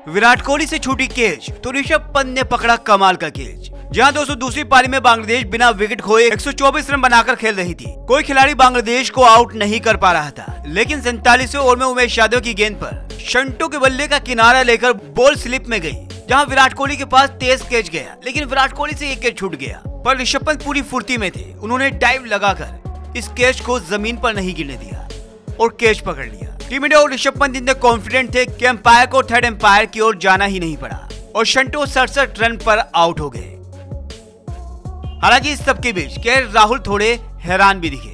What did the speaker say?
विराट कोहली से छूटी कैच तो ऋषभ पंत ने पकड़ा कमाल का कैच। जहां दोस्तों दूसरी पारी में बांग्लादेश बिना विकेट खोए 124 रन बनाकर खेल रही थी। कोई खिलाड़ी बांग्लादेश को आउट नहीं कर पा रहा था, लेकिन 47वें ओवर में उमेश यादव की गेंद पर शंटू के बल्ले का किनारा लेकर बॉल स्लिप में गई, जहां विराट कोहली के पास तेज कैच गया, लेकिन विराट कोहली से एक कैच छूट गया। पर ऋषभ पंत पूरी फुर्ती में थे, उन्होंने डाइव लगाकर इस कैच को जमीन पर नहीं गिरने दिया और कैच पकड़ लिया। टीम इंडिया और ऋषभ पंत इतने कॉन्फिडेंट थे कि अंपायर को थर्ड अंपायर की ओर जाना ही नहीं पड़ा और शंटू 67 रन पर आउट हो गए। हालांकि इस सब के बीच केएल राहुल थोड़े हैरान भी दिखे।